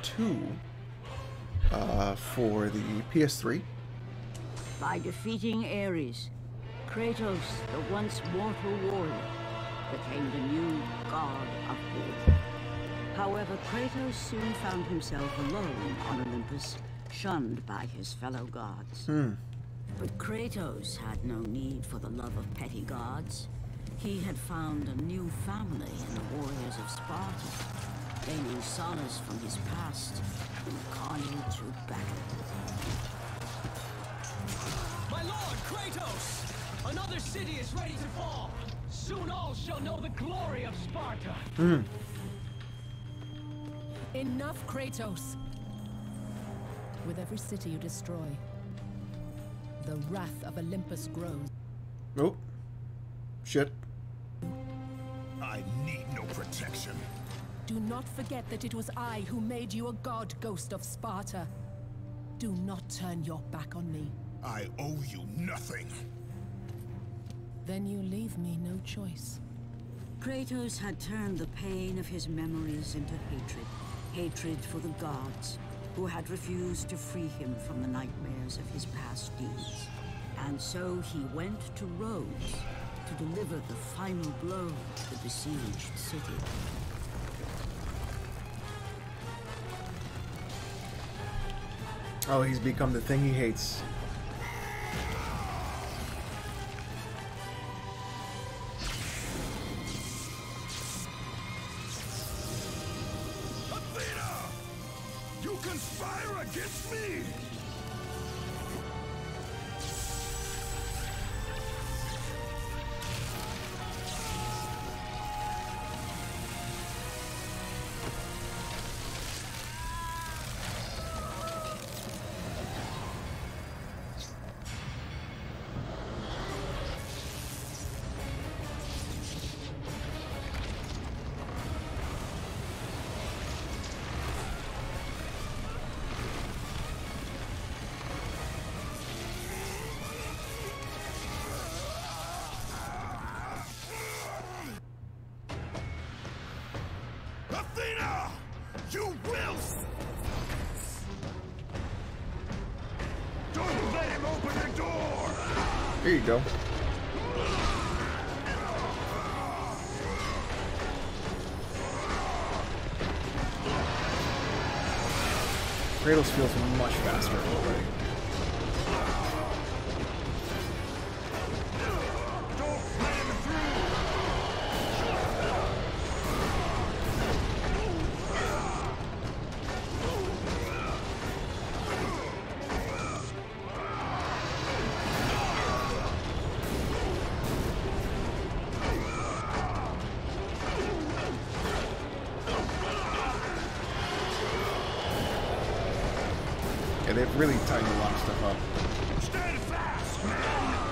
2 for the PS3. By defeating Ares, Kratos, the once mortal warrior, became the new god of war. However, Kratos soon found himself alone on Olympus, shunned by his fellow gods. But Kratos had no need for the love of petty gods. He had found a new family in the warriors of Sparta, gaining solace from his past in carnage of battle. My lord, Kratos! Another city is ready to fall! Soon all shall know the glory of Sparta! Enough, Kratos! With every city you destroy, the wrath of Olympus grows. Oh. Shit. I need no protection. Do not forget that it was I who made you a god, Ghost of Sparta. Do not turn your back on me. I owe you nothing. Then you leave me no choice. Kratos had turned the pain of his memories into hatred. Hatred for the gods, who had refused to free him from the nightmares of his past deeds. And so he went to Rhodes to deliver the final blow to the besieged city. Oh, he's become the thing he hates. Athena! You conspire against me! Athena! You will! Don't let him open the door! There you go. Kratos feels much faster already. Don't let him through! Yeah, they've really tightened a lot of stuff up. Stand fast, man!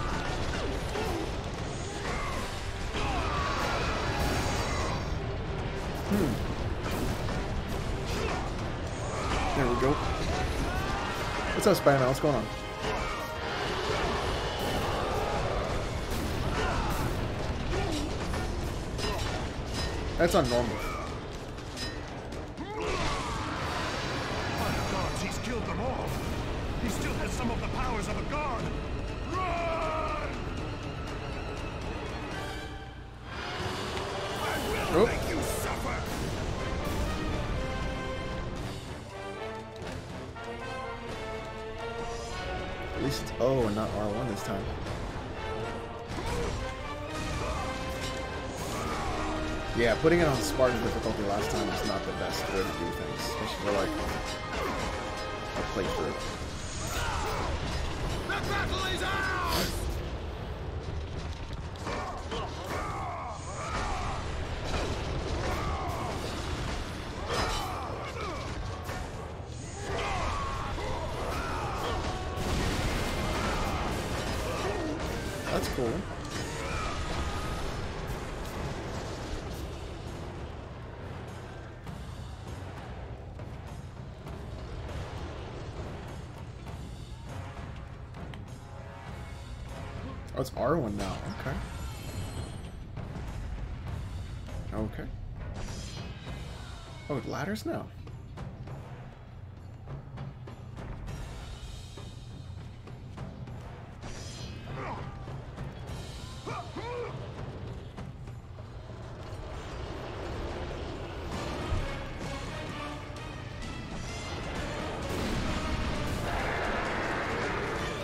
There we go. What's up, Spider-Man? What's going on? That's unnormal. By the gods, he's killed them all. He still has some of the powers of a god. Run! I will Oh. make you suffer! At least it's O and not R1 this time. Yeah, putting it on Spartan difficulty last time is not the best way to do things, especially for like a playthrough. The battle is ours! That's cool. Oh, it's R1 now. Okay. Okay. Oh, ladders now.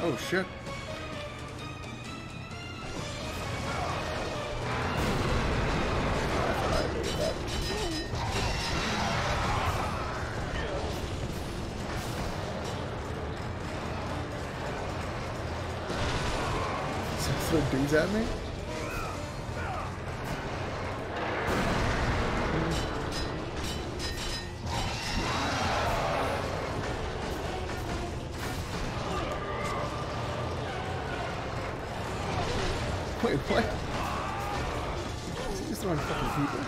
Oh shit. Throw dudes at me? Wait, what? He's just throwing fucking people.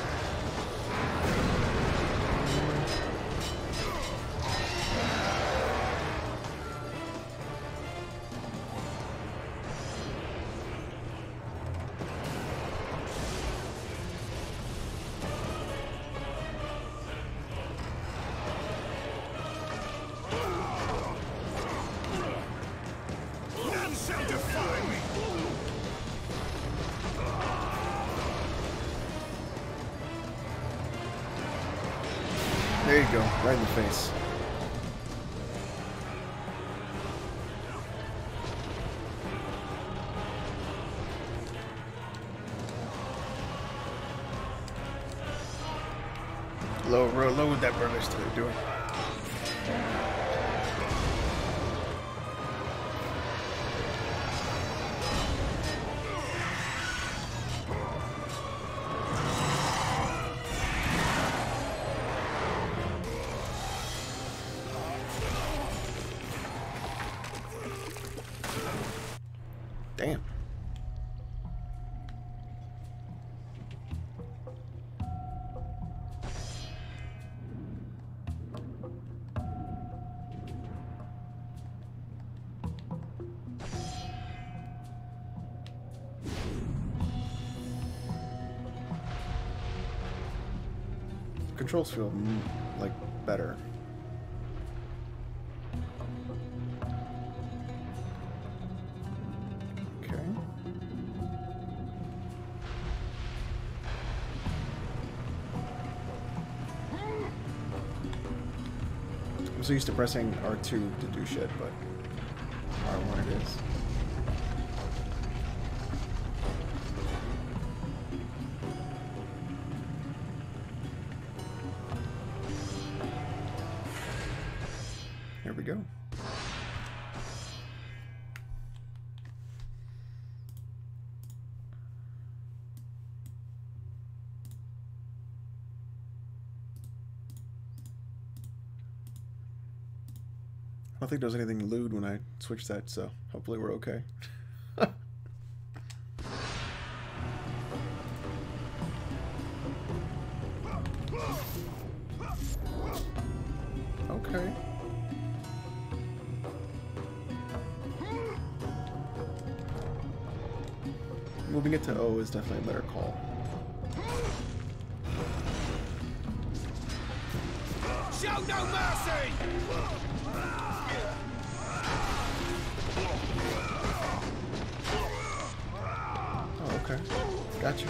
None shall defy me! There you go, right in the face. Load that burnish to doing. Damn. Controls feel like better. Okay. I'm so used to pressing R2 to do shit, but R1 it is. Here we go. I don't think there was anything lewd when I switched that, so hopefully we're okay. Okay. Moving it to O is definitely a better call. Show no mercy! Oh, okay. Gotcha.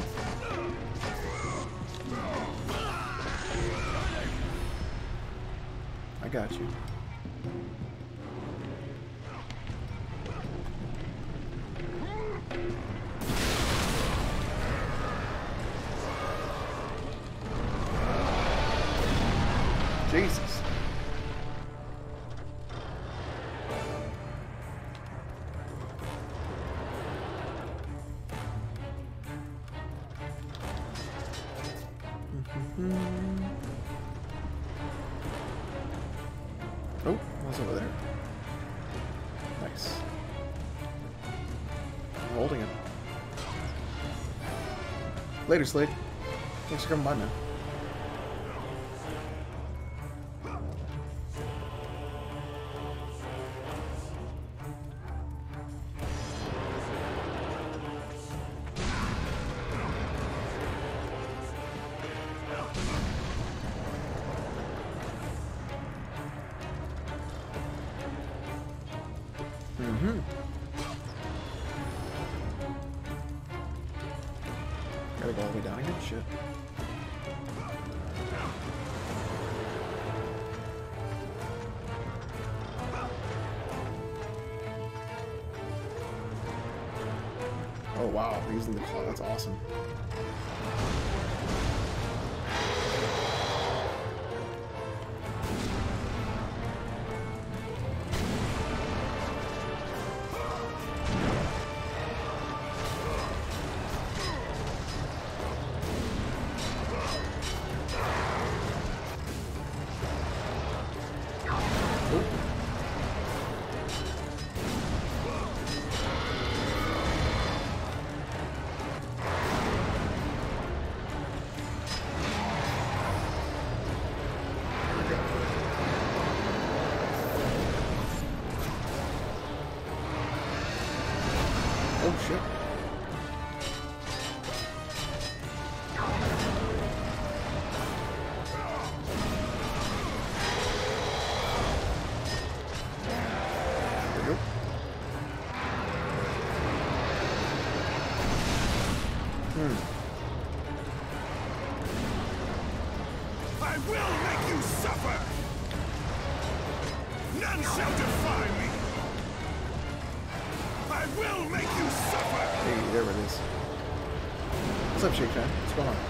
I got you. Jesus. Oh, what's over there? Nice. I'm holding him. Later, Slade. Thanks for coming by, man. Gotta go all the way down again? Shit. wow, we're using the claw. That's awesome. Oh shit. There we go. I will make you suffer! None shall defy me! I will make you suffer! Hey, there it is. What's up, Shake Fan? What's going on?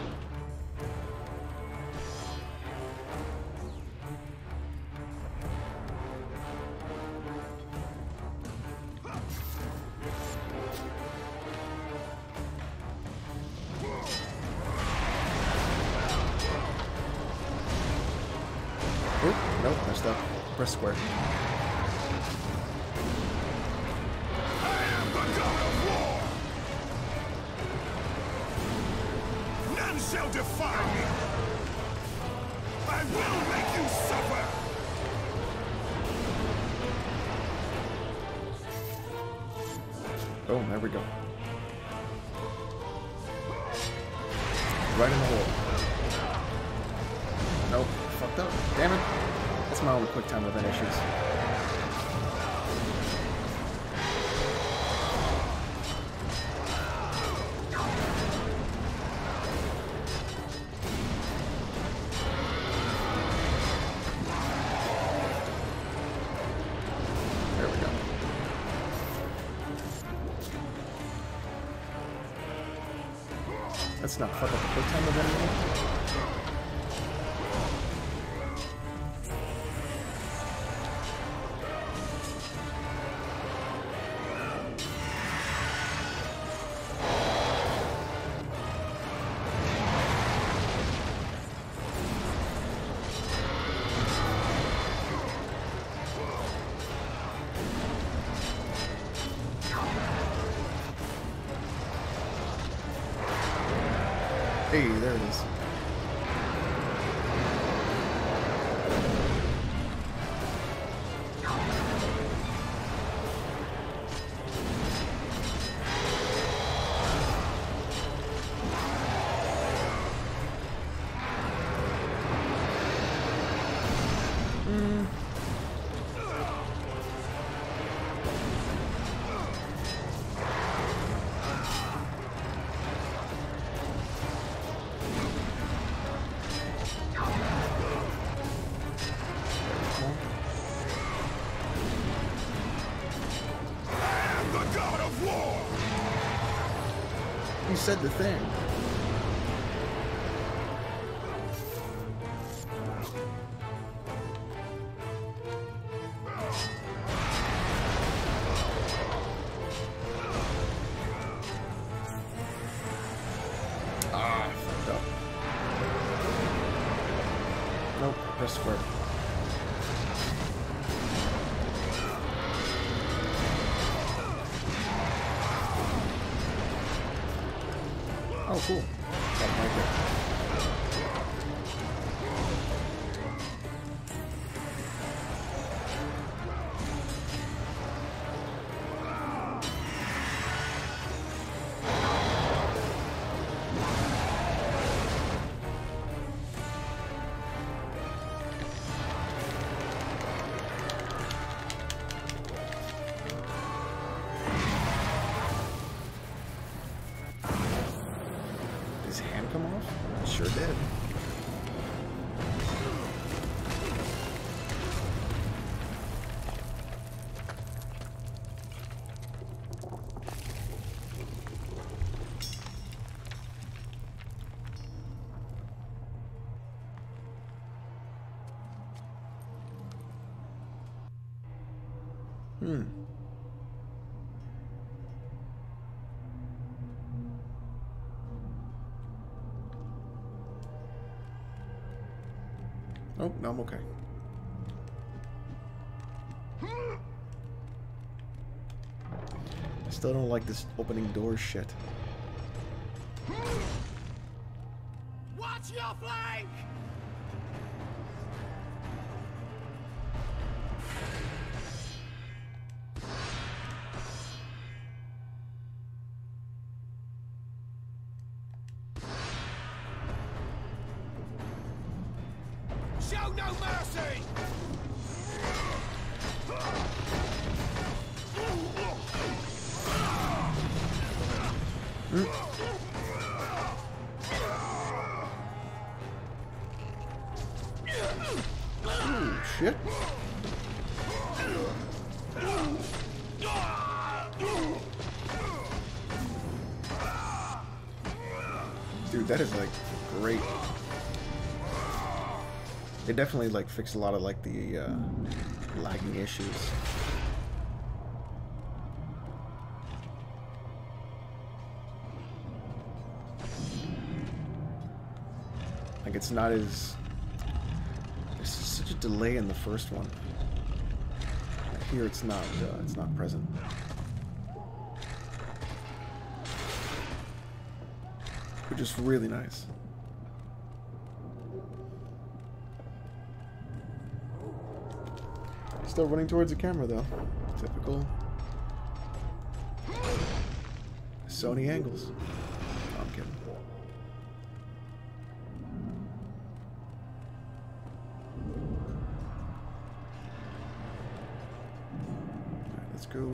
Oop, nope, messed up. Press square. I am the god of war! None shall defy me! I will make you suffer! Boom, there we go. Right in the hole. Nope, fucked up. Damn it. That's my only quick time event issues. There we go. Let's not fuck up the quick time event anymore. Hey, there it is. You said the thing. Ah, fucked up. Nope, press square. Oh, cool. Got him right there. Oh, no, I'm okay. I still don't like this opening door shit. Watch your flank! Show no mercy! Ooh, shit. Dude, that is like great. They definitely like fixed a lot of like the lagging issues. Like it's not as there's such a delay in the first one. Here it's not present. Which is really nice. Still running towards the camera though. Typical Sony angles. No, I'm kidding. Alright, let's go.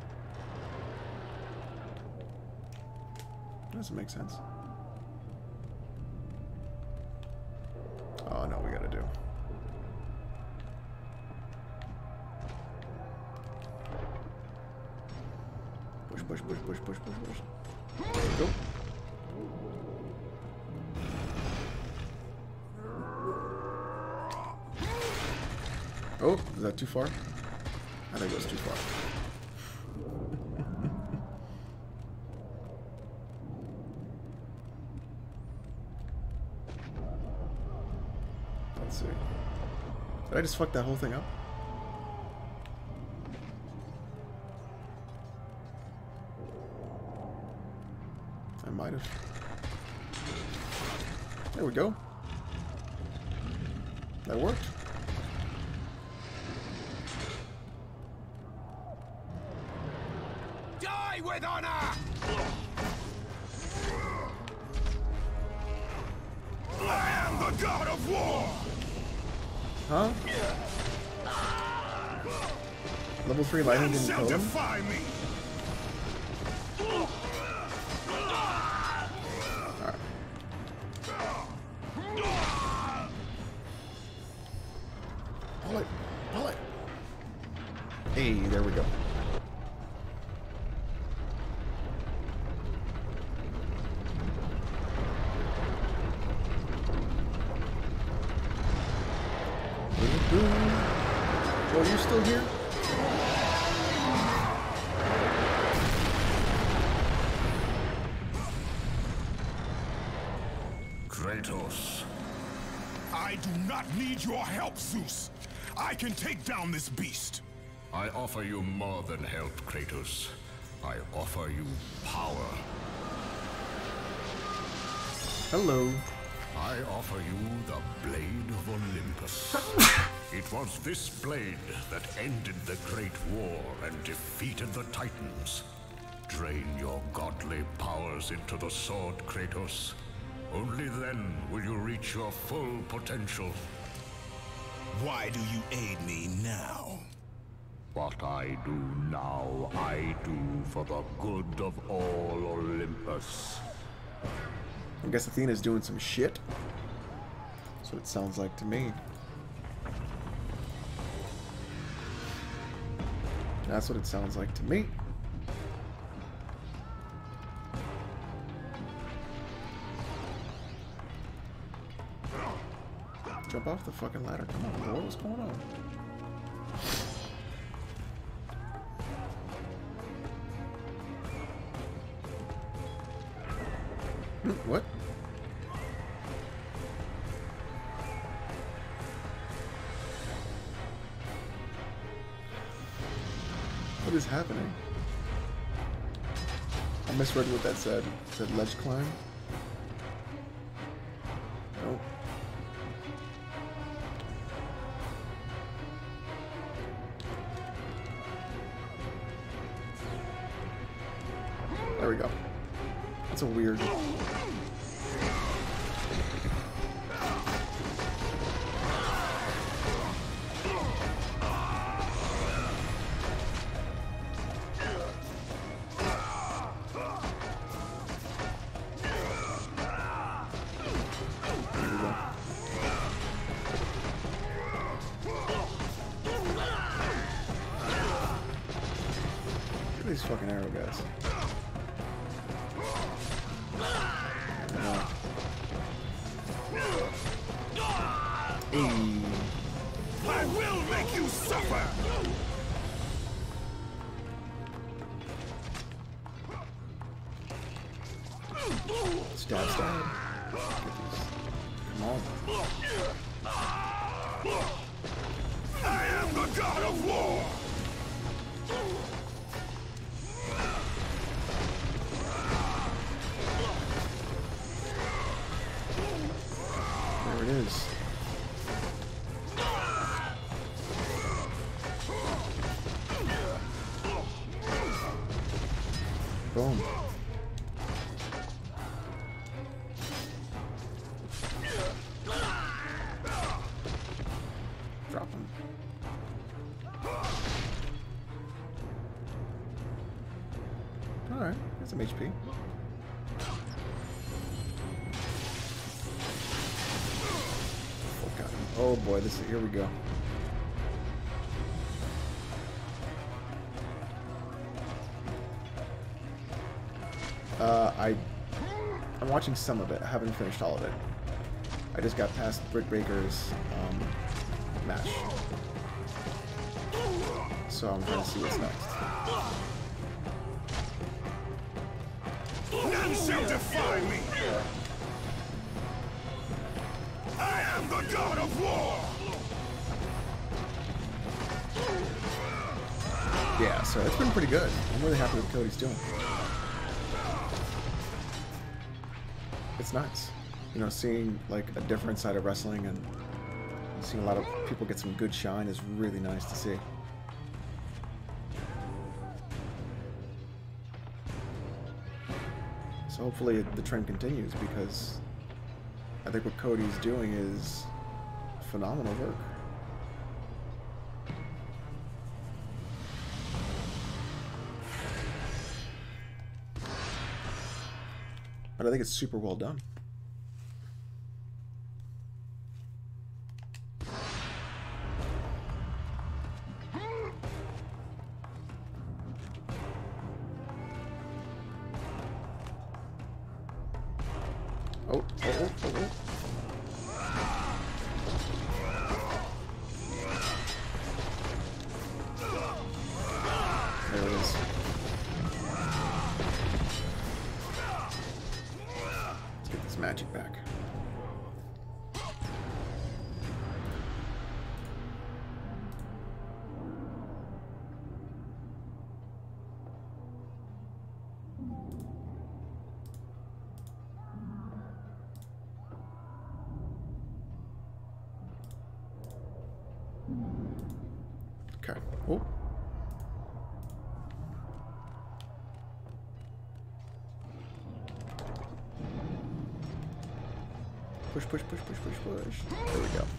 Doesn't make sense. Oh no, we gotta do. Push, push, push, push, push, push. Go. Oh, is that too far? I think it was too far. Let's see. Did I just fuck that whole thing up? I might have. There we go. That worked. Die with honor! I am the god of war! Huh? Level 3 lightning didn't kill him? Defy me. Pull it! Pull it! Hey, there we go. Well, you're still here? Kratos. I do not need your help, Zeus. I can take down this beast. I offer you more than help, Kratos. I offer you power. Hello. I offer you the Blade of Olympus. It was this blade that ended the Great War and defeated the Titans. Drain your godly powers into the sword, Kratos. Only then will you reach your full potential. Why do you aid me now? What I do now, I do for the good of all Olympus. I guess Athena's doing some shit. That's what it sounds like to me. That's what it sounds like to me. Jump off the fucking ladder. Come on, bro. What's going on? What? What is happening? I misread what that said. It said ledge climb? Nope. There we go. That's a weird... These fucking arrow guys. I will make you suffer! Stab, stab. Get these. Come on. I am the god of war! There it is. Boom. Drop him. Alright, got some HP. Oh boy, this is, here we go. I'm watching some of it. I haven't finished all of it. I just got past Britt Baker's match. So I'm trying to see what's next. None shall defy me! I am the god of war! Yeah, so it's been pretty good. I'm really happy with what Cody's doing. It's nice. You know, seeing like a different side of wrestling and seeing a lot of people get some good shine is really nice to see. So hopefully the trend continues, because I think what Cody's doing is phenomenal work. But I think it's super well done. Oh. There it is. Let's get this magic back. Okay. Oh. Push, push, push, push, push, push. There we go.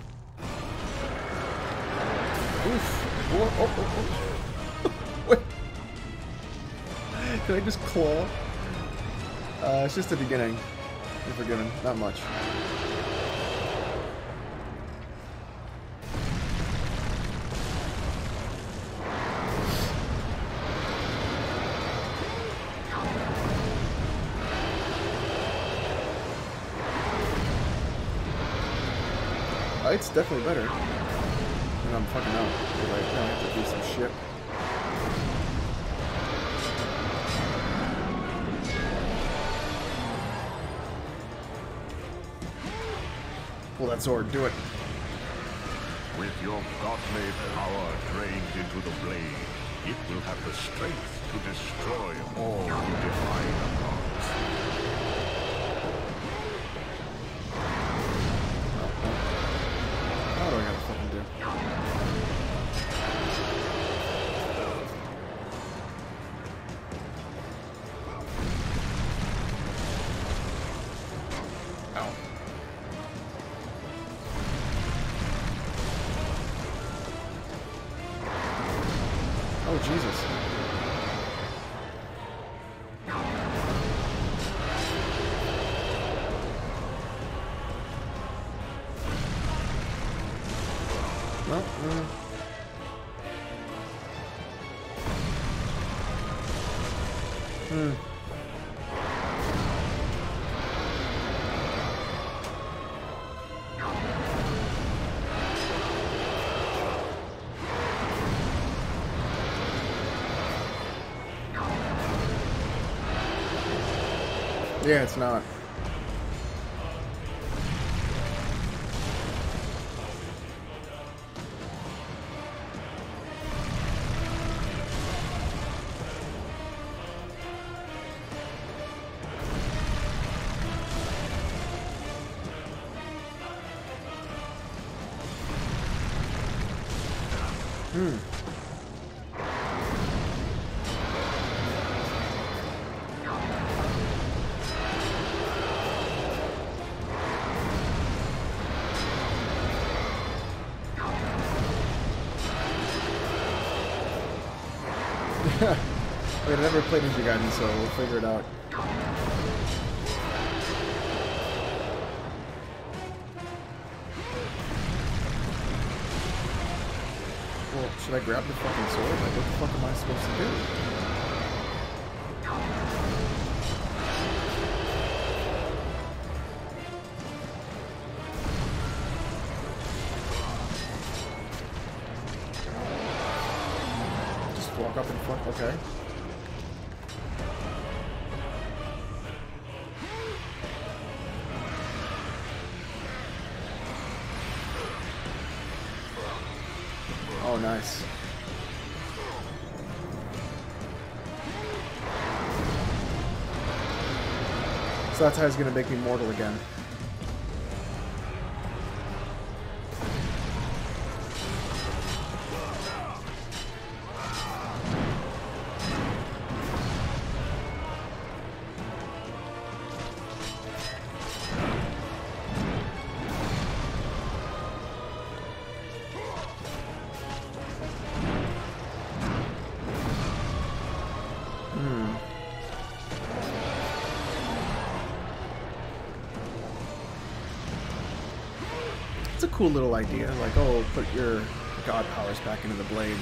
Oof. Oh. Wait. Did I just claw? It's just the beginning. You're forgiven. Not much. It's definitely better. And I'm fucking out. Because I have to do some shit. Pull that sword. Do it. With your godly power drained into the blade, it will have the strength to destroy all who defy the gods. What do I gotta fucking do? Ow. Oh, Jesus. No, yeah, it's not. Wait, I never played Ninja Gaiden, so we'll figure it out. Well, should I grab the fucking sword? Like, what the fuck am I supposed to do? Just walk up and fuck, okay. Oh, nice. So that's how he's gonna make me mortal again. It's a cool little idea, like, oh, put your god powers back into the blade.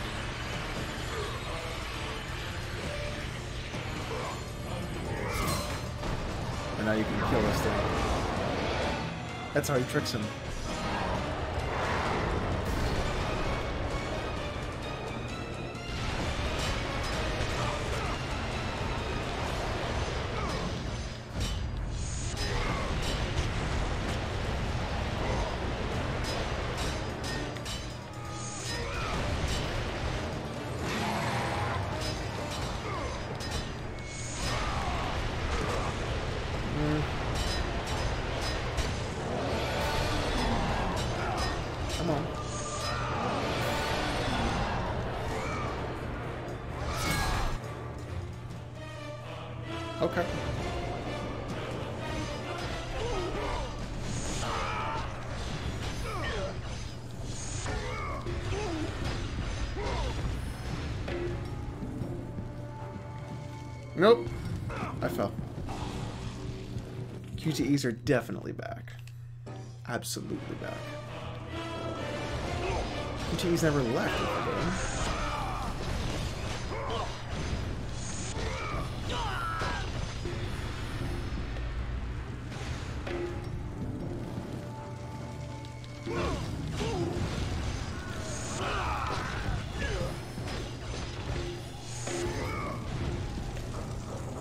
And now you can kill this thing. That's how he tricks him. Come on. Okay. Nope. I fell. QTEs are definitely back. Absolutely back. QTEs never left with the game.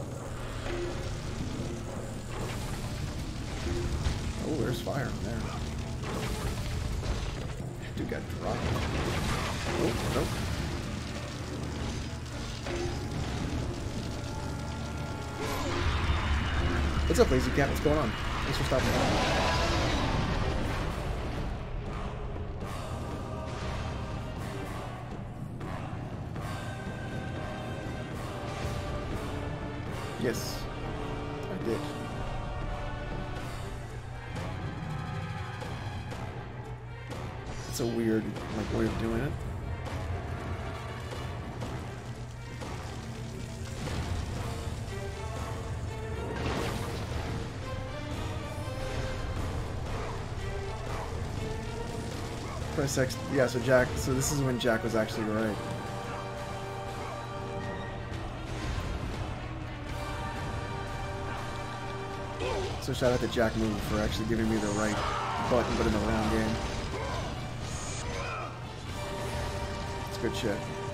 Oh, there's fire in there. Nope. What's up, Lazy Cat? What's going on? Thanks for stopping by. Yes, I did. It's a weird, like, way of doing it. Press X. Yeah, so Jack. So this is when Jack was actually right. So shout out to Jack Move for actually giving me the right button, but in the wrong game. It's good shit.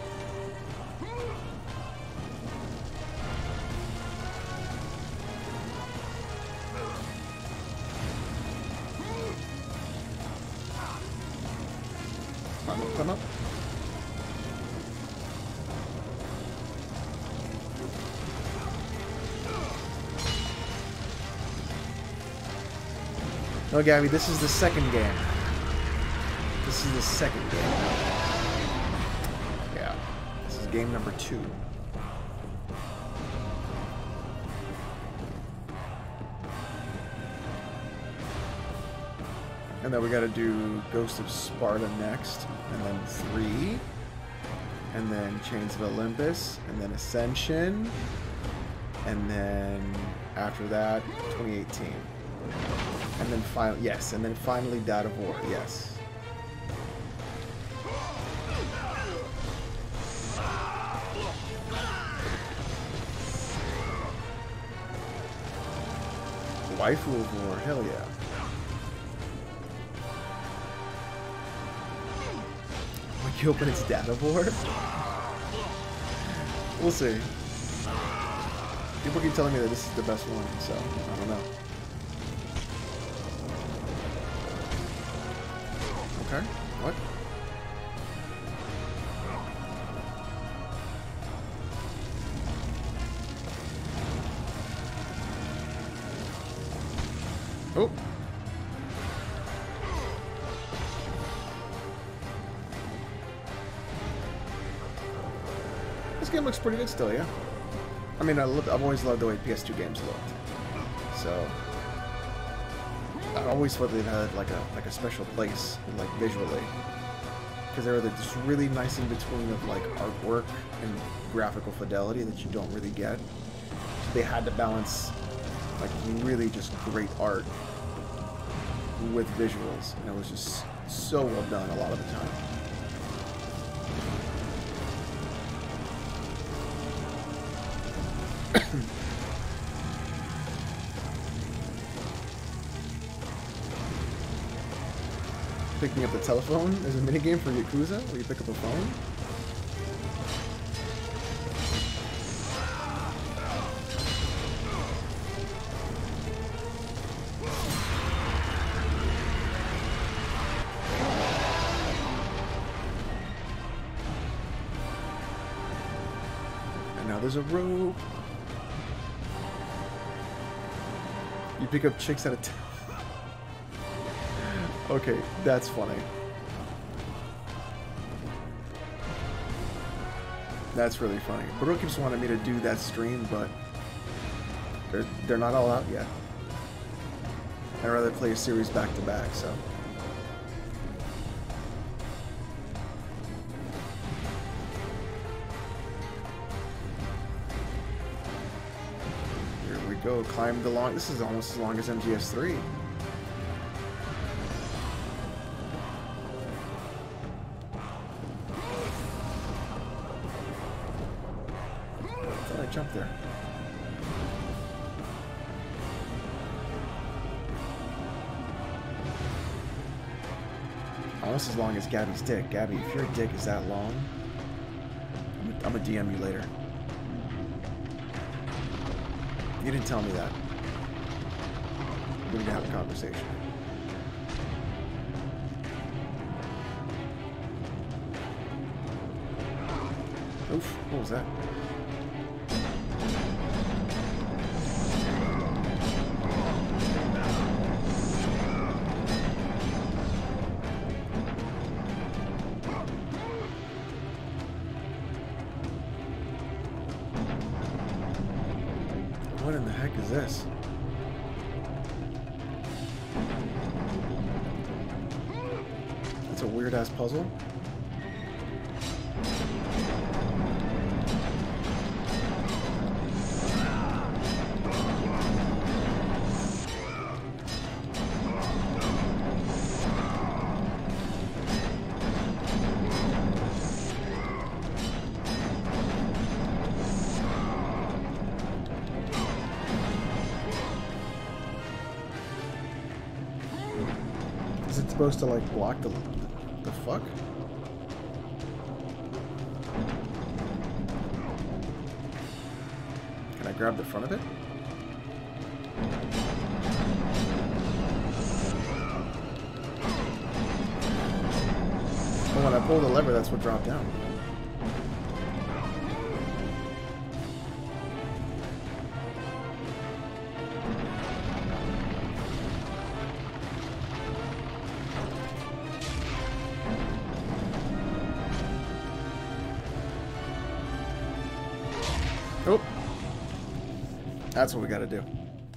Come up. No, Gabby, this is the second game. This is the second game. Yeah. This is game number 2. And then we gotta do Ghost of Sparta next. And then 3. And then Chains of Olympus. And then Ascension. And then after that, 2018. And then finally, yes, and then finally God of War, yes. Waifu of War, hell yeah. When you open its data board? We'll see. People keep telling me that this is the best one, so I don't know. Okay, what? Oh. This game looks pretty good still, yeah. I mean, I've always loved the way PS2 games looked. So I always thought they've had like a special place, like visually, because they were just really nice in between of like artwork and graphical fidelity that you don't really get. So they had to balance like really just great art with visuals, and it was just so well done a lot of the time. Picking up the telephone is a minigame for Yakuza, where you pick up a phone. And now there's a rope. You pick up chicks at a time. Okay, that's funny. That's really funny. Bro keeps wanting me to do that stream, but they're not all out yet. I'd rather play a series back to back, so. Here we go. Climb the long. This is almost as long as MGS3. Jump there. Almost as long as Gabby's dick. Gabby, if your dick is that long, I'm gonna DM you later. You didn't tell me that. We need to have a conversation. Oof, what was that? What in the heck is this? That's a weird-ass puzzle. Is it supposed to like block the fuck? Can I grab the front of it? Oh, when I pull the lever, that's what dropped down. Oh, that's what we gotta do.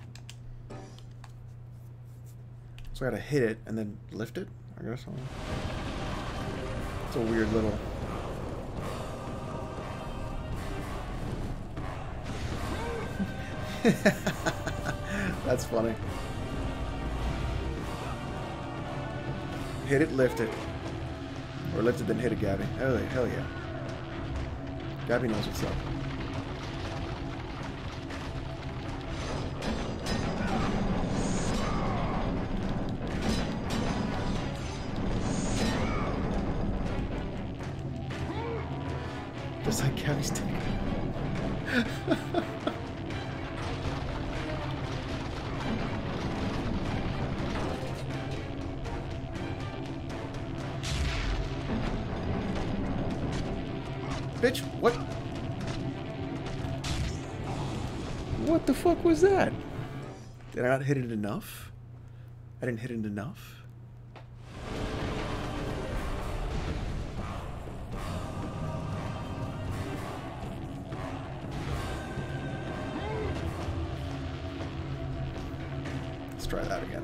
So I gotta hit it and then lift it, I guess. It's a weird little... That's funny. Hit it, lift it. Or lift it, then hit it, Gabby. Hell yeah. Gabby knows what's up. Just like Gabby's taking. Bitch, what? What the fuck was that? Did I not hit it enough? I didn't hit it enough? Let's try that again.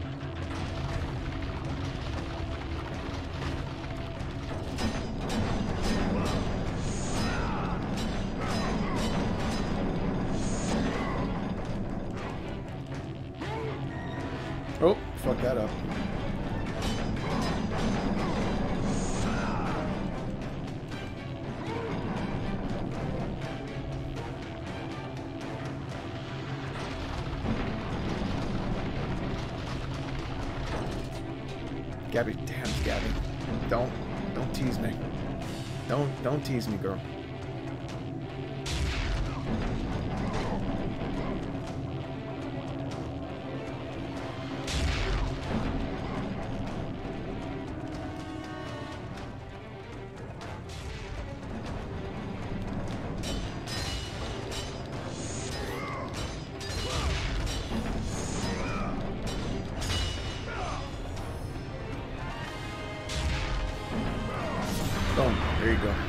Oh, fuck that up. Gabby, damn Gabby. Don't tease me. Don't tease me, girl. Boom. There you go.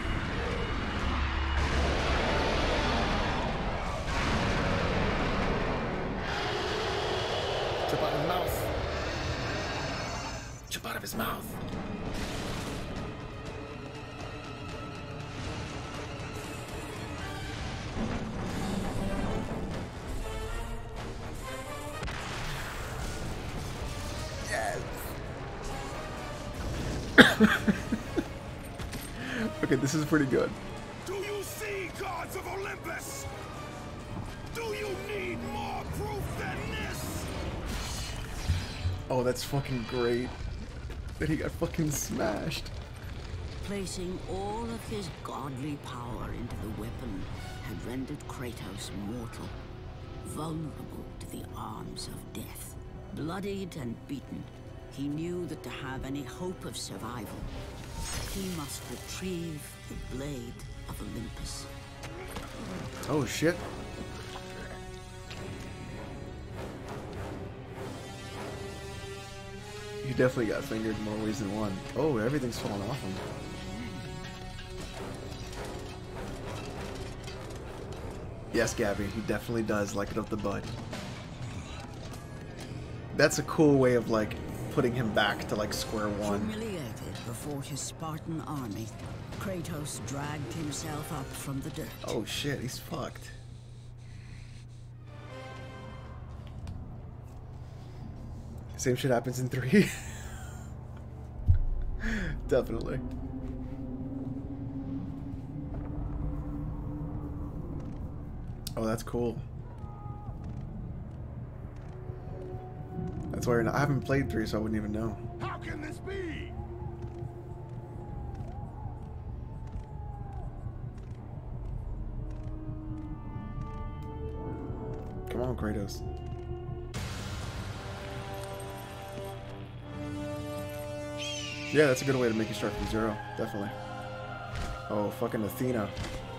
Chip out of his mouth. Chip out of his mouth. Yes. Okay, this is pretty good. Do you see, gods of Olympus? Do you need more proof than this? Oh, that's fucking great. That he got fucking smashed. Placing all of his godly power into the weapon had rendered Kratos mortal, vulnerable to the arms of death. Bloodied and beaten, he knew that to have any hope of survival, He must retrieve the Blade of Olympus. Oh shit. He definitely got fingered in more ways than one. Oh, everything's falling off him. Yes, Gabby, he definitely does like it up the butt. That's a cool way of, like, putting him back to, like, square one. Humiliated before his Spartan army, Kratos dragged himself up from the dirt. Oh shit, he's fucked. Same shit happens in 3. Definitely. Oh, that's cool. That's why you're not, I haven't played 3, so I wouldn't even know. How can this be? Come on, Kratos. Yeah, that's a good way to make you start from 0. Definitely. Oh, fucking Athena.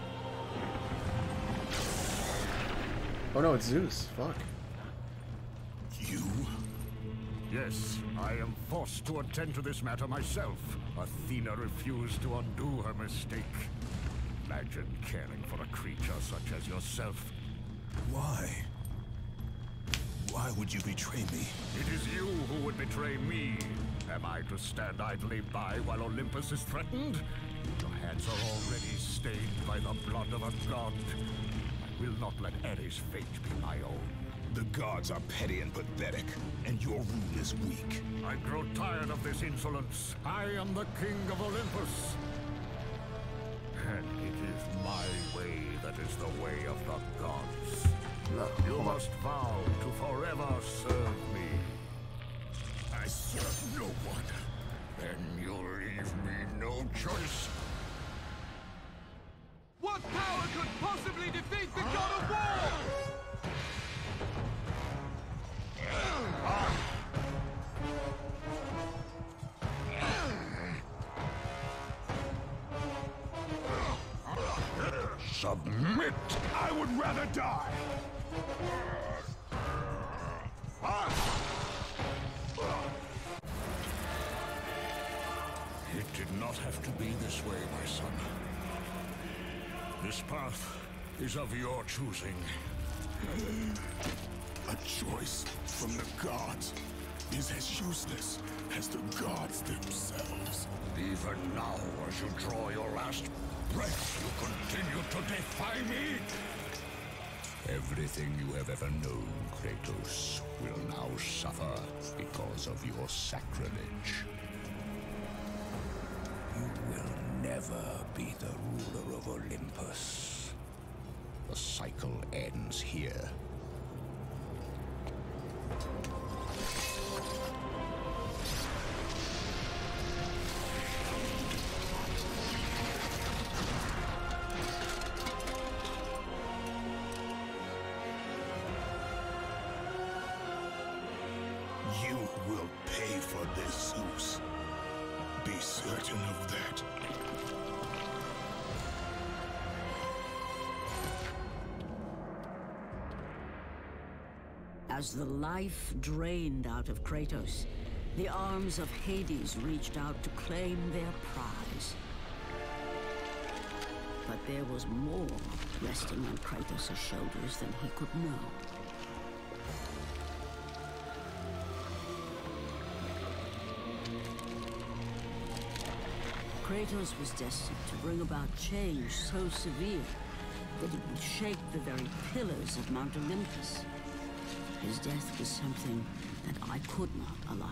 Oh no, it's Zeus. Fuck. You? Yes, I am forced to attend to this matter myself. Athena refused to undo her mistake. Imagine caring for a creature such as yourself. Why? Why would you betray me? It is you who would betray me. Am I to stand idly by while Olympus is threatened? Your hands are already stained by the blood of a god. I will not let Ares' fate be my own. The gods are petty and pathetic, and your rule is weak. I grow tired of this insolence. I am the king of Olympus. And it is my way that is the way of the gods. You must vow to forever serve me. I serve no one. Then you'll leave me no choice. What power could possibly defeat the god of war? Submit! I would rather die! It did not have to be this way, my son. This path is of your choosing. A choice from the gods is as useless as the gods themselves. Even now, as you draw your last breath, you continue to defy me? Everything you have ever known, Kratos, will now suffer because of your sacrilege. You will never be the ruler of Olympus. The cycle ends here. You will pay for this, Zeus. Be certain of that. As the life drained out of Kratos, the arms of Hades reached out to claim their prize. But there was more resting on Kratos' shoulders than he could know. Kratos was destined to bring about change so severe that it would shake the very pillars of Mount Olympus. His death was something that I could not allow.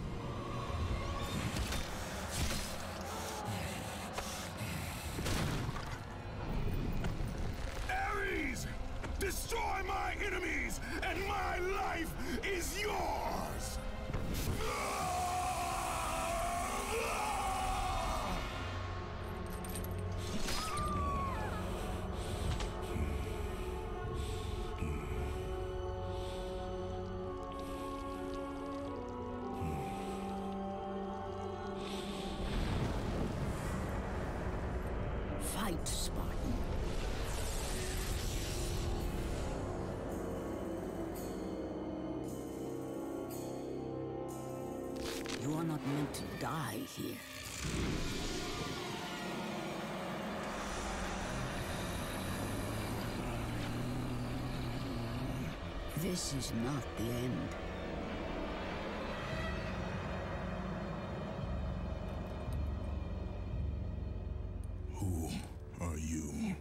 Ares! Destroy my enemies, and my life is yours! fight, Spartan. You are not meant to die here. This is not the end. Who are you?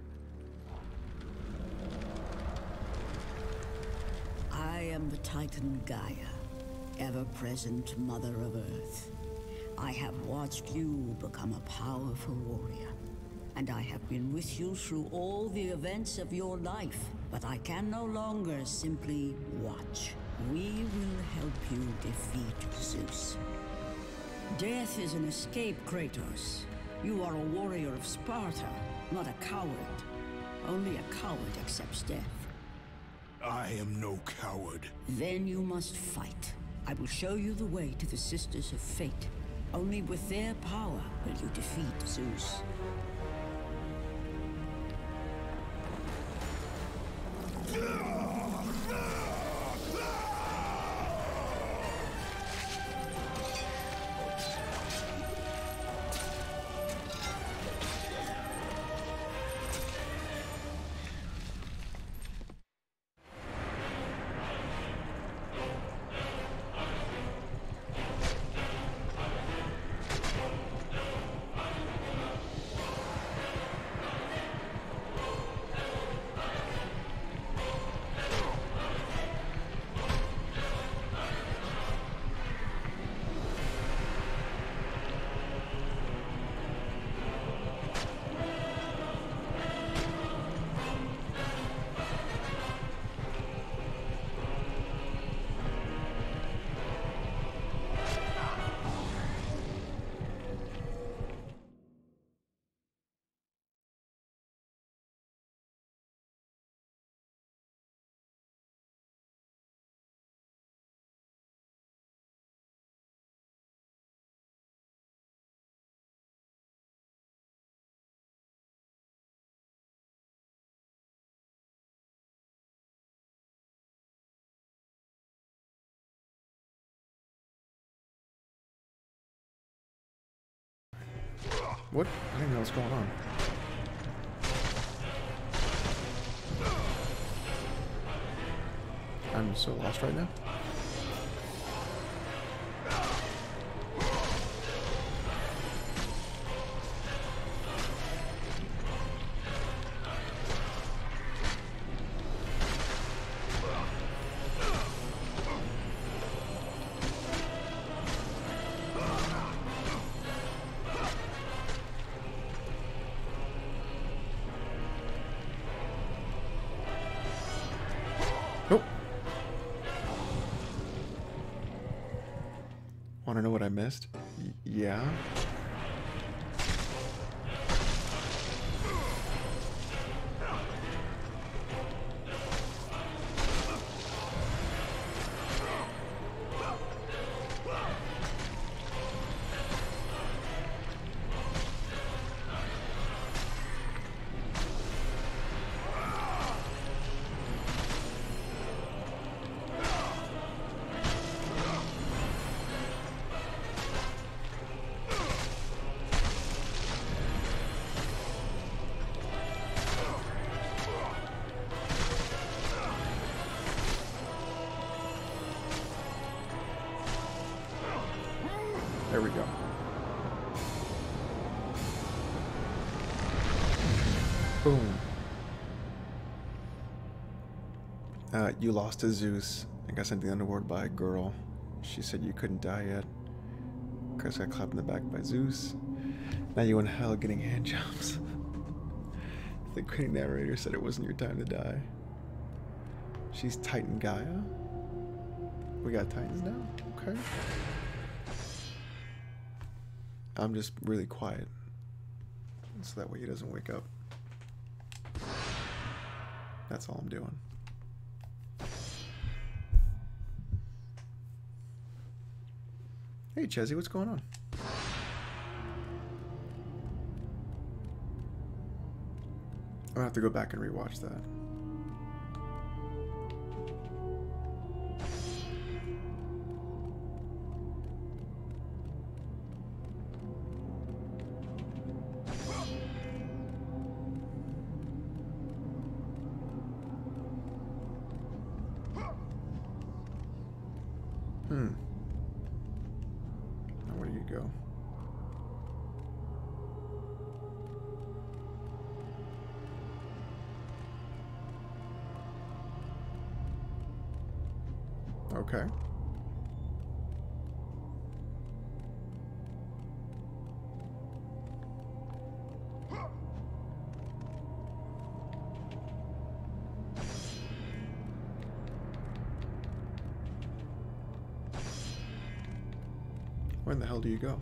I am the Titan Gaia, ever-present Mother of Earth. I have watched you become a powerful warrior, and I have been with you through all the events of your life, but I can no longer simply watch. We will help you defeat Zeus. Death is an escape, Kratos. You are a warrior of Sparta, not a coward. Only a coward accepts death. I am no coward. Then you must fight. I will show you the way to the Sisters of Fate. Only with their power will you defeat Zeus. What? I didn't know what's going on. I'm so lost right now. Nope. Want to know what I missed? Yeah. There we go. Boom. You lost to Zeus. I got sent to the underworld by a girl. She said you couldn't die yet. Chris got clapped in the back by Zeus. Now you in hell getting hand jobs. The crane narrator said it wasn't your time to die. She's Titan Gaia. We got Titans now? Okay. I'm just really quiet, so that way he doesn't wake up. That's all I'm doing. Hey Chezzy, what's going on? gonna have to go back and rewatch that. Now where do you go? Okay. Where in the hell do you go?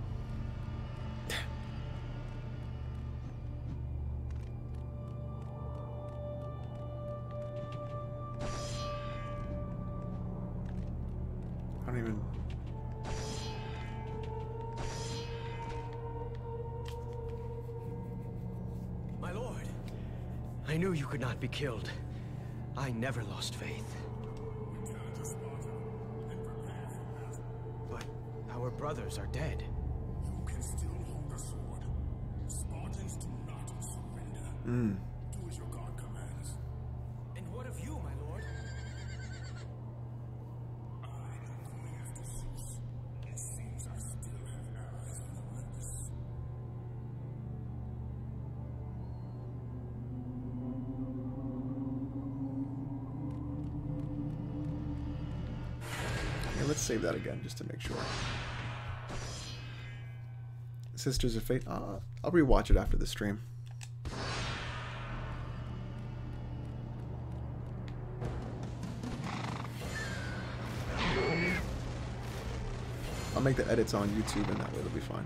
I don't even... My lord, I knew you could not be killed. I never lost faith. But our brothers are dead. You can still hold the sword. Spartans do not surrender. Do as your god commands. And what of you, my lord? I am going after Zeus. It seems I still have allies on Olympus. Yeah, let's save that again just to make sure. Sisters of Fate. I'll rewatch it after the stream. I'll make the edits on YouTube and that way it'll be fine.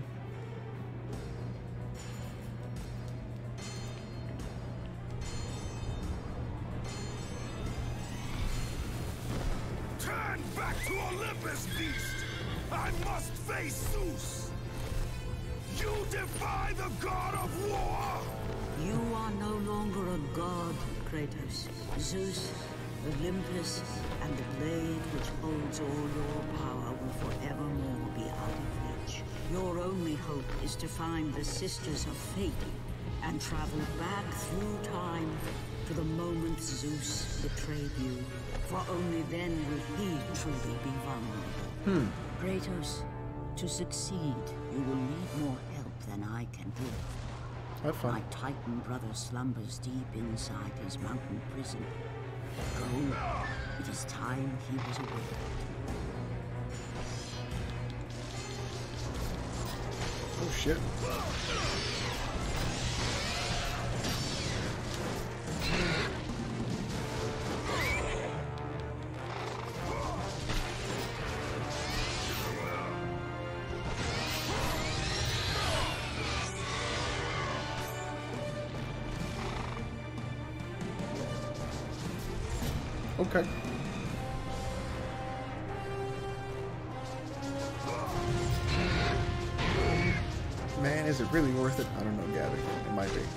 Turn back to Olympus, beast! I must face Zeus! You defy the god of war! You are no longer a god, Kratos. Zeus, Olympus, and the blade which holds all your power will forevermore be out of reach. Your only hope is to find the Sisters of Fate and travel back through time to the moment Zeus betrayed you. For only then will he truly be vulnerable. Kratos, to succeed, you will need more help than I can give. Have fun. My Titan brother slumbers deep inside his mountain prison. Go. It is time he was awake. Oh shit. Okay. Man, is it really worth it? I don't know, Gabby. It might be.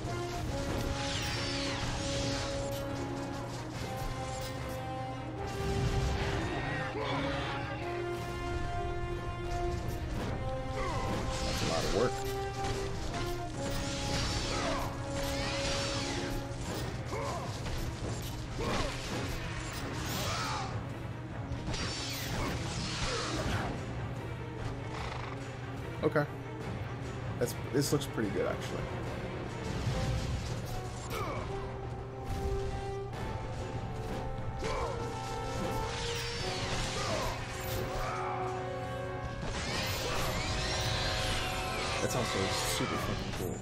That's a lot of work. Okay. This looks pretty good, actually. That's also super fucking cool.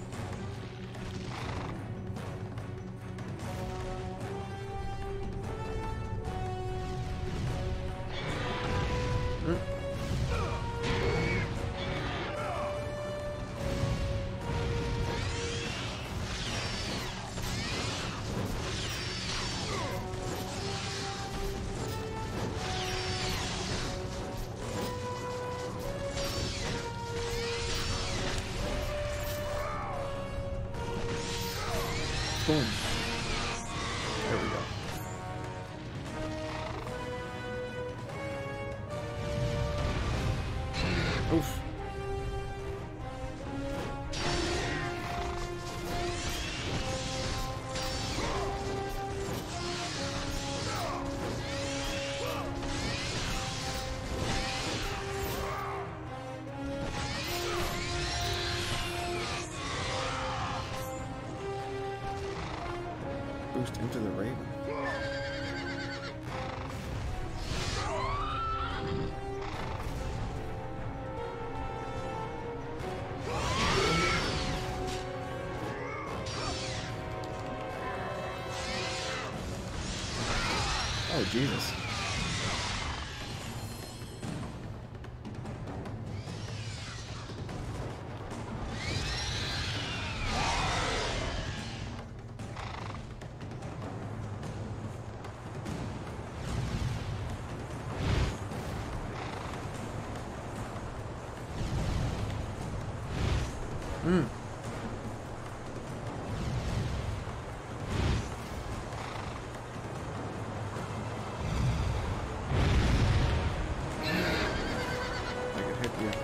Boom. There we go. Oof. Boost into the Raven. Oh, Jesus. I could hit you.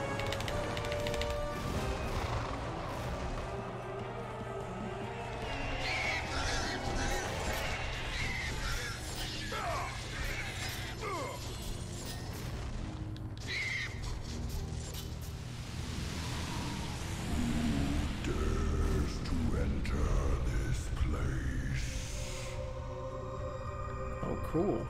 Dares to enter this place. Oh, cool.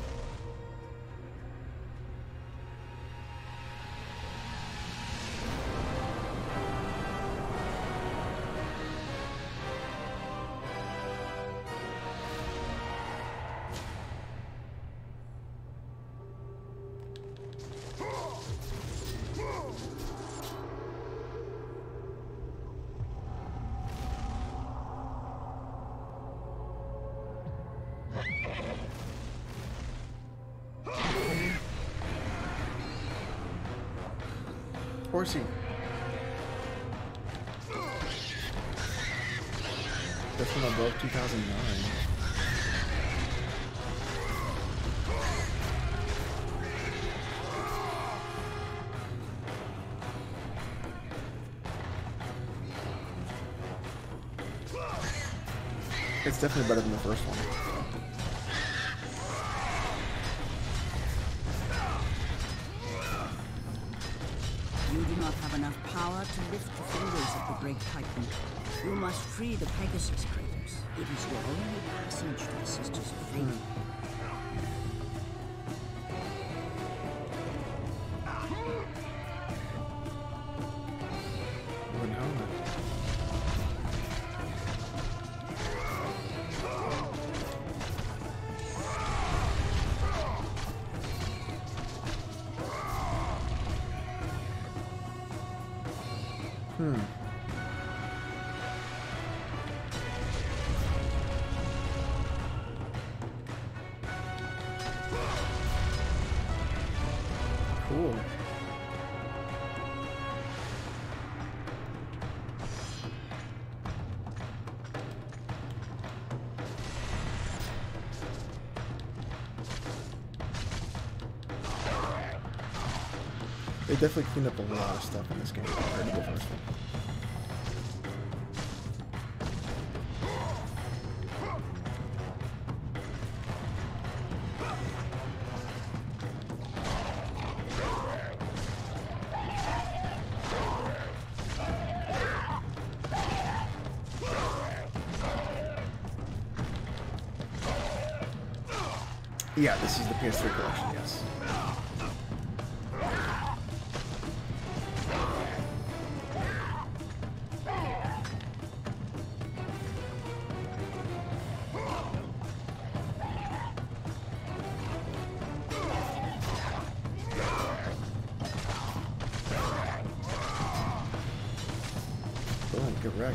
Horsey. That's from above 2009. It's definitely better than the first one. You do not have enough power to lift the fingers of the Great Titan. You must free the Pegasus, Kratos. It is your only passage to the Sisters of Fate. Wooden helmet. Cool. They definitely cleaned up a lot of stuff in this game compared to the first one. Yeah, this is the PS3 collection, yes. Boom, get wrecked.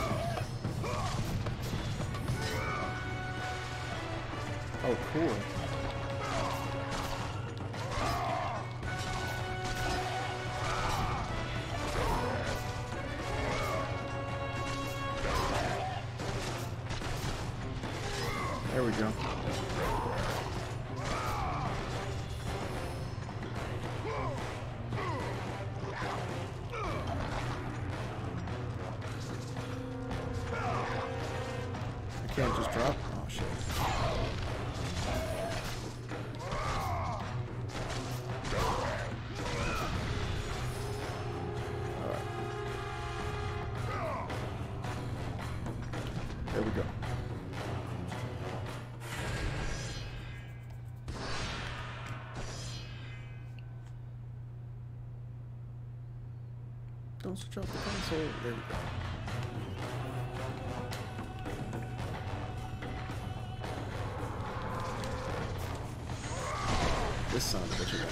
Oh, cool. There we go. I can't just drop. Oh shit. Alright. There we go. Don't switch off the console. There we go. This son of a bitch again.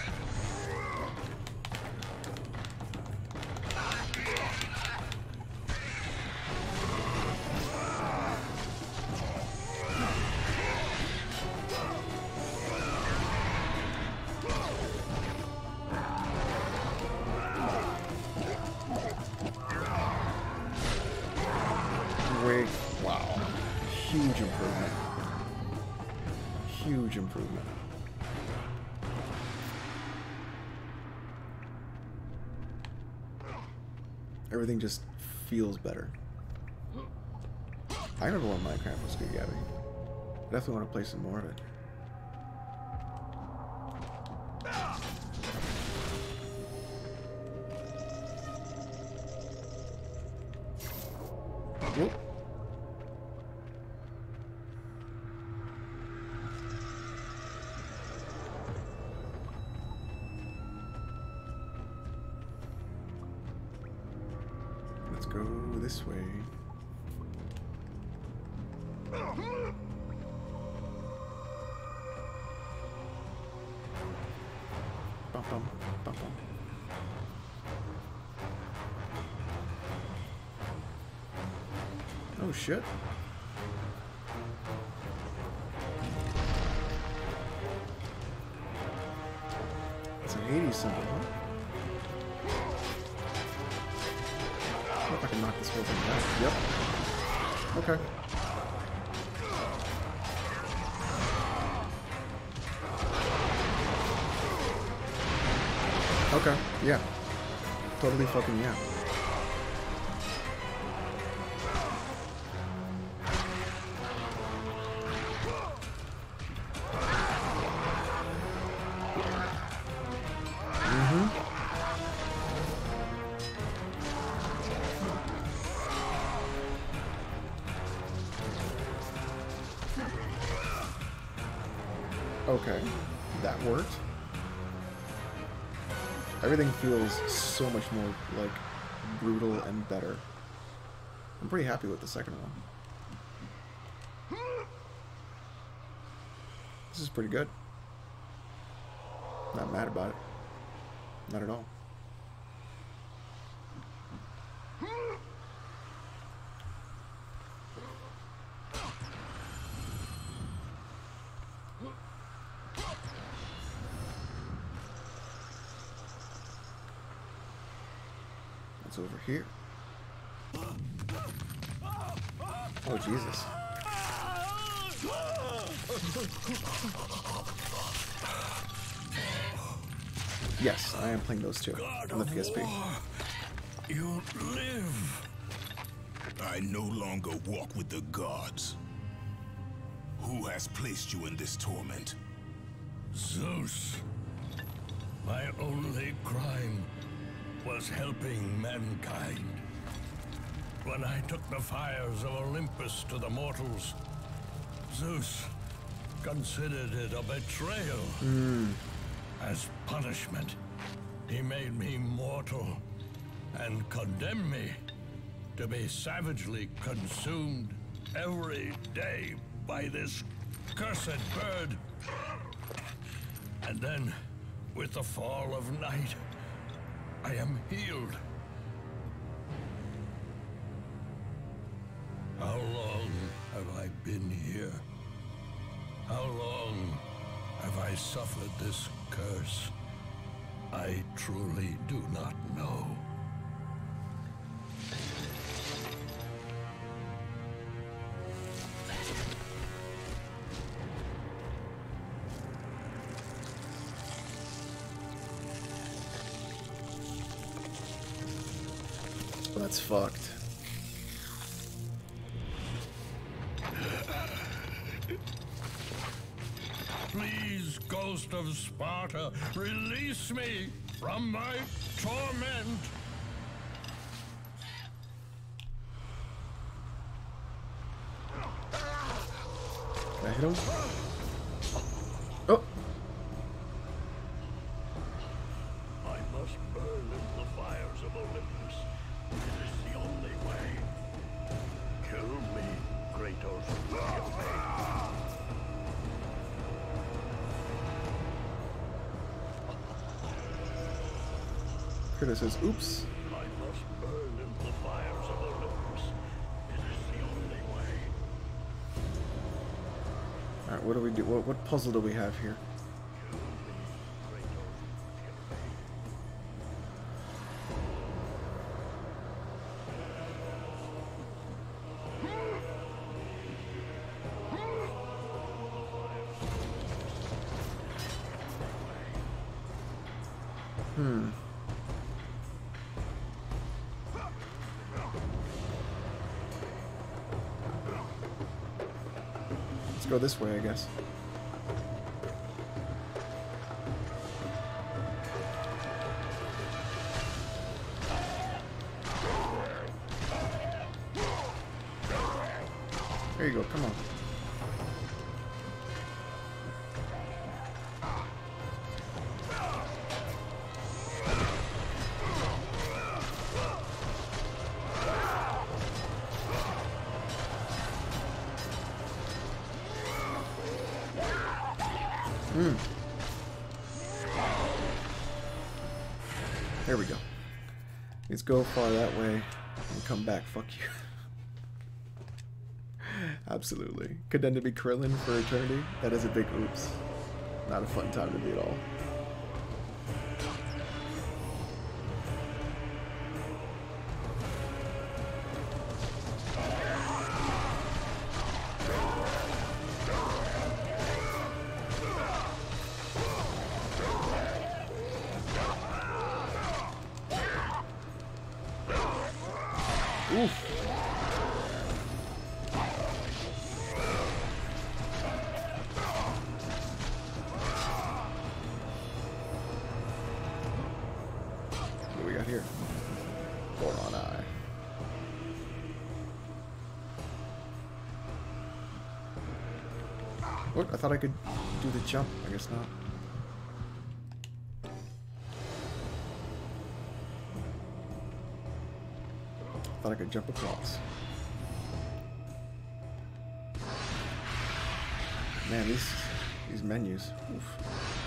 Wait, wow. Huge improvement. Huge improvement. Everything just feels better. I remember when Minecraft was good, Gabby. Definitely want to play some more of it. Whoop. Let's go this way. Bum, bum, bum, bum. Oh shit. It's an 80s symbol, huh? I hope I can knock this whole thing down. Yep. Okay. Okay, yeah. Totally fucking yeah. Okay, that worked. Everything feels so much more, like, brutal and better. I'm pretty happy with the second one. This is pretty good. Not mad about it. Not at all. What's over here? Oh, Jesus. Yes, I am playing those two on the PSP. You live. I no longer walk with the gods. Who has placed you in this torment? Zeus. My only crime was helping mankind. When I took the fires of Olympus to the mortals, Zeus considered it a betrayal. As punishment, he made me mortal and condemned me to be savagely consumed every day by this cursed bird. And then, with the fall of night, I am healed. How long have I been here? How long have I suffered this curse? I truly do not know. It's fucked. Please, Ghost of Sparta, release me from my torment. Can I hit him? Oh! I must burn in the fires of Olympus. It is the only way. Kill me, Kratos. Kill me. Kratos says, oops. I must burn in the fires of Olympus. It is the only way. Alright, what do we do? What puzzle do we have here? Kill me, Kratos. Kill me. Let's go this way, I guess. There you go, come on. There we go. Let's go far that way and come back. Fuck you. Absolutely. Condemned to be Krillin for eternity? That is a big oops. Not a fun time to be at all. Oof. What do we got here? Goron Eye. What? I thought I could do the jump. I guess not. I thought I could jump across. Man, these menus. Oof.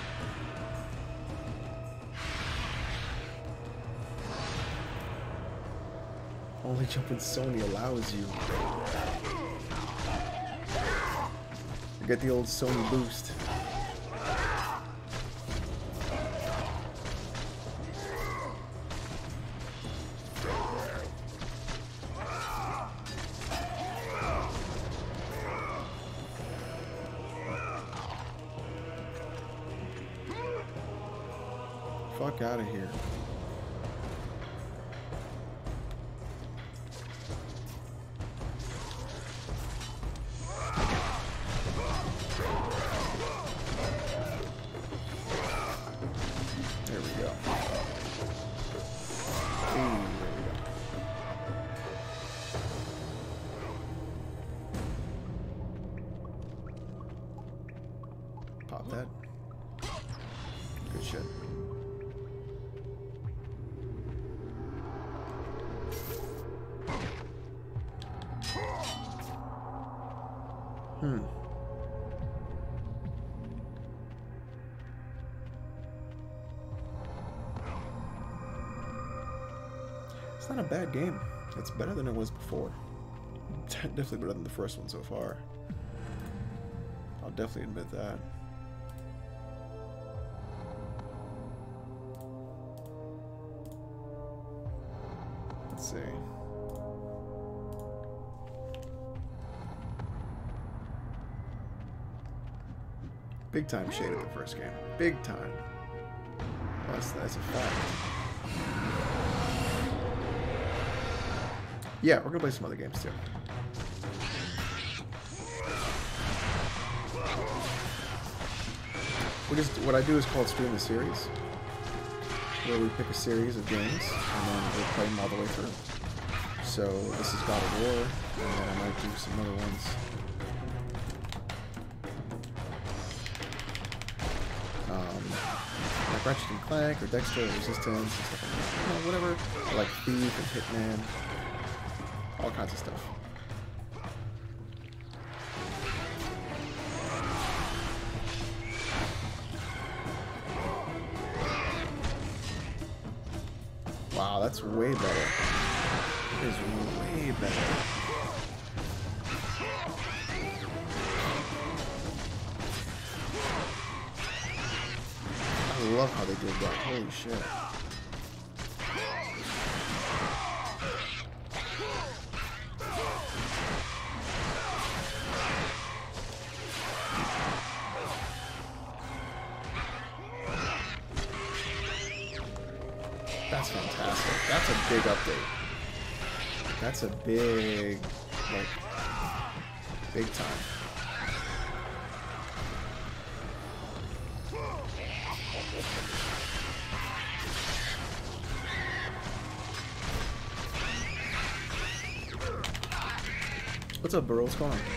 Only jumping Sony allows you. You get the old Sony boost. Fuck out of here. There we go. Ooh, there we go. Pop that. Good shit. It's not a bad game. It's better than it was before. Definitely better than the first one so far. I'll definitely admit that. Let's see. Big time shaded the first game. Big time. That's a fact. Yeah, we're gonna play some other games too. What I do is called Stream the Series, where we pick a series of games and then we'll play them all the way through. So this is God of War, and then I might do some other ones. Like Ratchet and Clank or Dexter or Resistance and stuff like that. You know, whatever. I like Thief and Hitman. All kinds of stuff. Wow, that's way better. It is way better. I love how they did that. Holy shit. That's fantastic. That's a big update. That's a big, like, big time. What's up, Burrow? What's going on?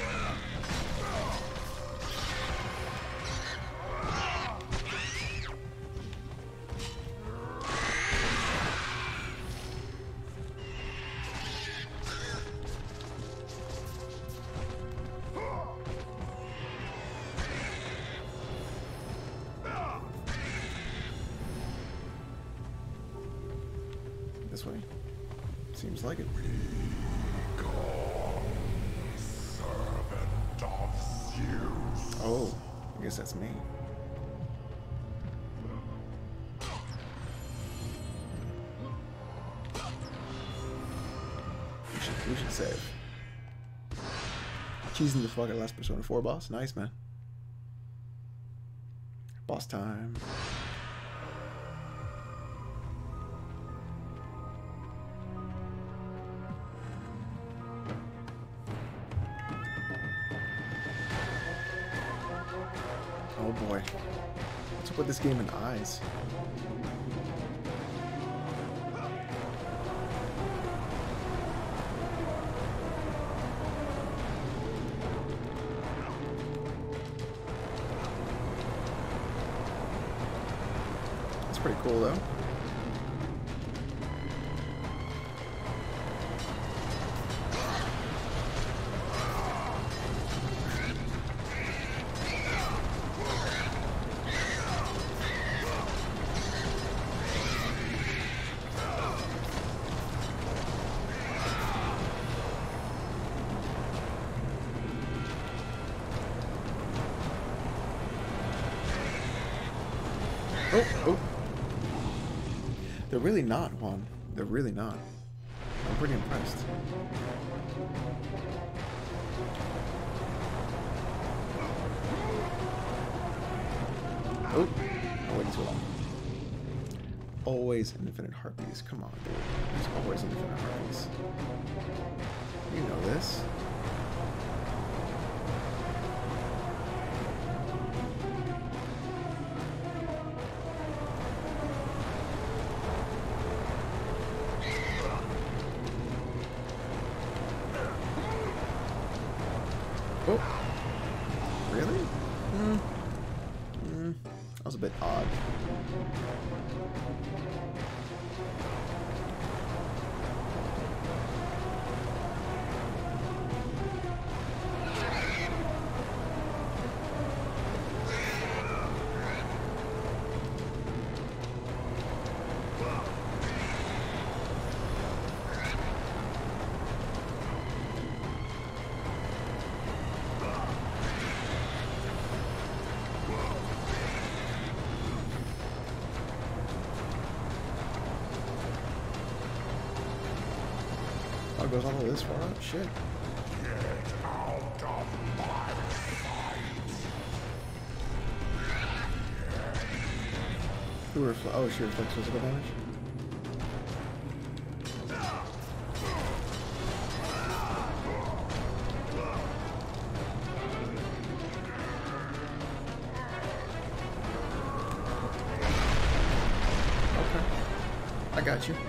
This way. Seems like it. Oh, I guess that's me. We should save. Cheesing the fuck out of last Persona 4 boss. Nice, man. Boss time. Oh boy. Let's put this game in eyes. That's pretty cool though. Oh. They're really not, Juan. They're really not. I'm pretty impressed. Oh, I waited too long. Always infinite harpies. Come on, dude. There's always infinite harpies. You know this. Oh, really? That was a bit odd. Oh, it goes all this far up? Shit. Get out of my sight. Oh, she reflects physical damage? I got you.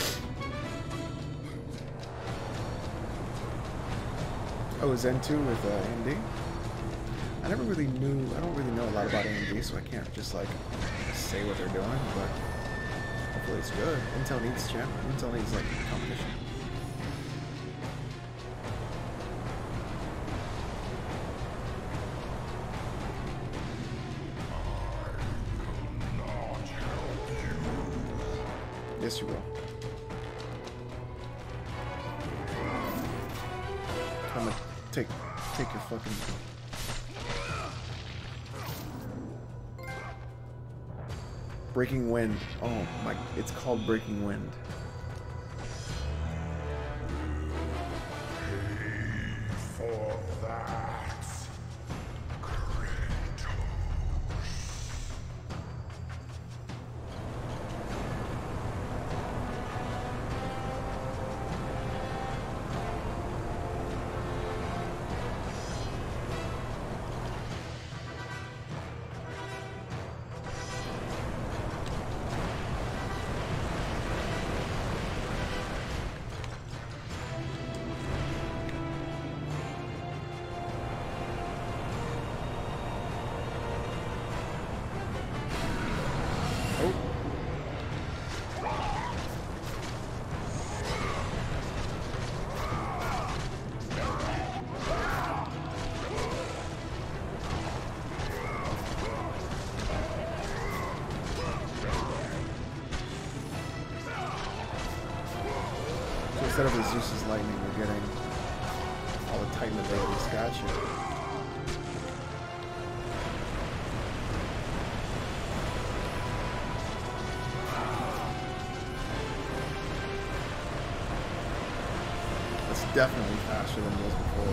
Oh, Zen 2 with AMD? I don't really know a lot about AMD, so I can't just like say what they're doing, but hopefully it's good. Intel needs like competition. Yes, you will. I'm gonna take your fucking... Breaking Wind. Oh my, it's called Breaking Wind. For that, instead of the Zeus's lightning, we're getting all the Titan abilities. Gotcha. That's definitely faster than it was before.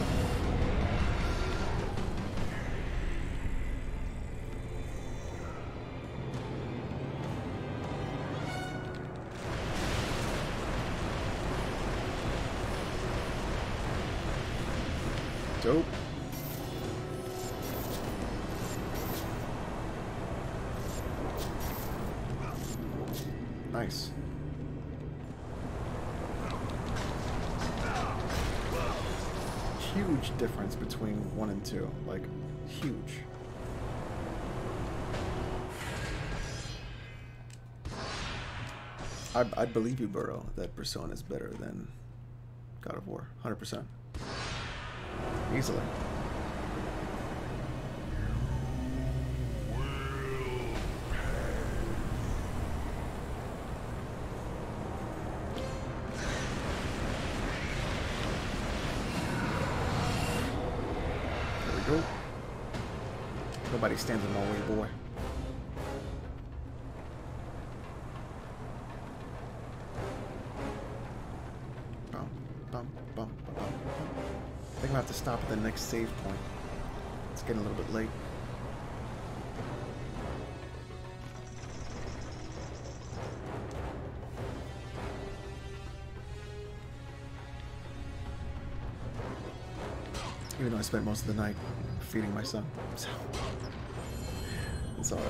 Dope. Nice. Huge difference between 1 and 2. Like, huge. I believe you, Burrow, that Persona is better than God of War. 100%. Easily. There we go. Nobody stands in my way, boy. Bum, bum, bum, bum, bum. I think I'll have to stop at the next save point. It's getting a little bit late. Even though I spent most of the night feeding my son, so it's all right.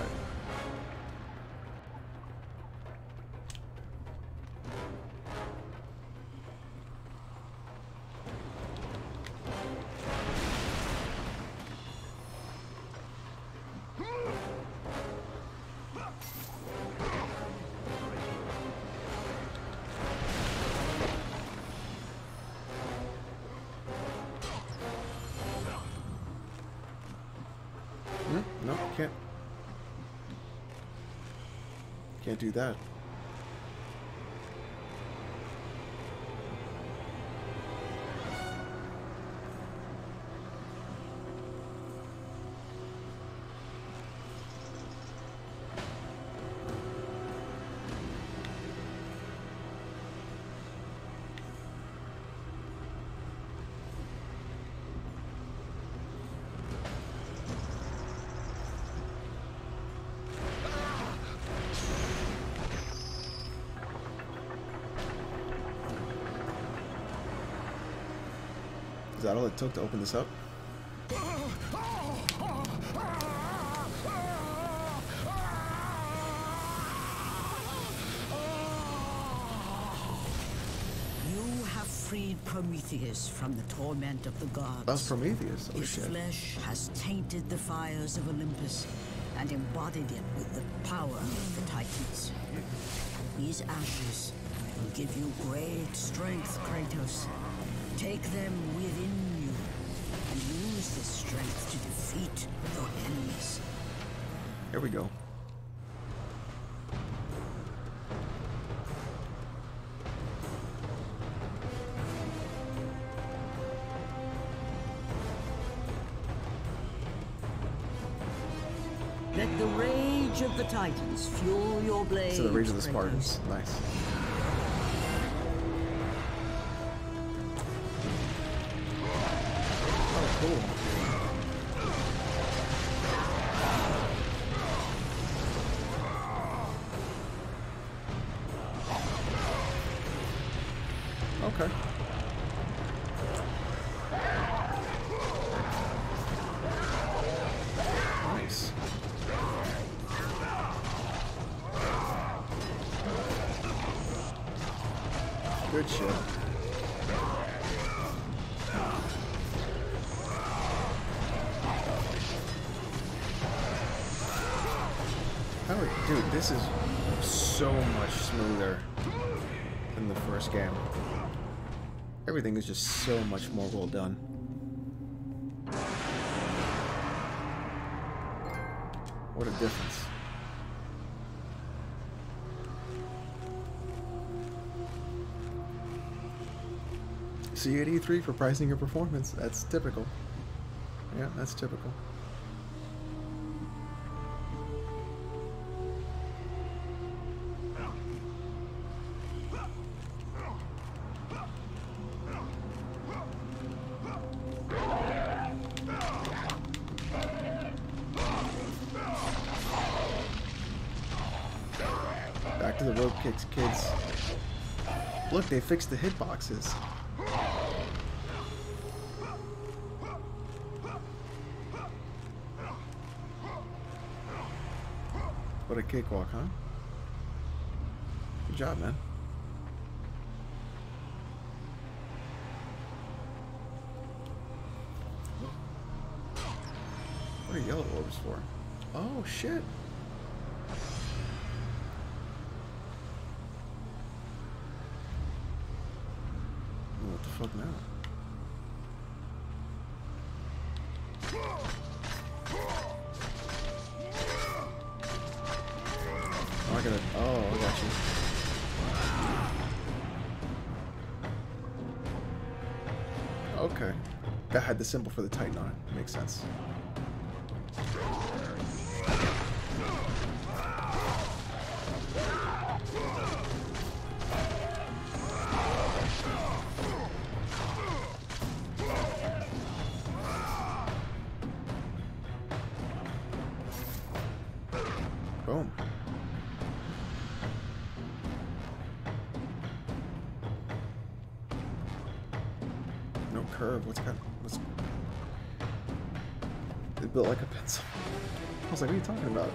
No, can't do that. Is that all it took to open this up? freed Prometheus from the torment of the gods. That's Prometheus. Oh His shit. flesh has tainted the fires of Olympus and embodied it with the power of the Titans. These ashes will give you great strength, Kratos. Take them within you and use this strength to defeat your enemies. Here we go. Let the rage of the Titans fuel your blades. So the rage of the Kratos. Spartans. Nice. Oh, cool. Okay. Nice. Good shit. Dude, this is so much smoother than the first game. Everything is just so much more well done. What a difference. See you at E3 for pricing your performance. That's typical. Yeah, that's typical. Back to the rope kicks, kids. Look, they fixed the hitboxes. What a cakewalk, huh? Good job, man. What are yellow orbs for? Oh, shit. What the fuck now? Oh, I gotta. Oh, I got you. Okay. That had the symbol for the Titan on it. Makes sense. Boom. No curve. What's it built like a pencil? I was like, what are you talking about?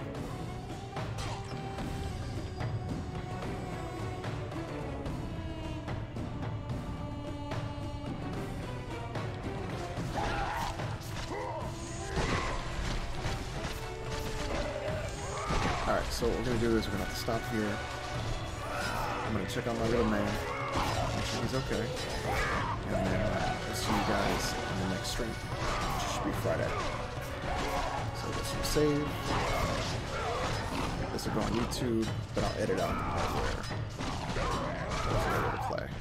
Alright, so what we're gonna do is we're gonna have to stop here. I'm gonna check on my little man, make sure he's okay, and then we'll see you guys in the next stream, which should be Friday. So this will save. This will go on YouTube, but I'll edit out the part where it's ready to play.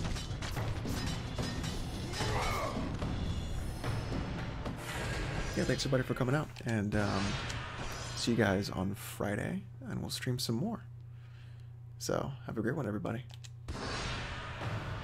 Yeah, thanks everybody for coming out, and see you guys on Friday, and we'll stream some more. So, have a great one, everybody.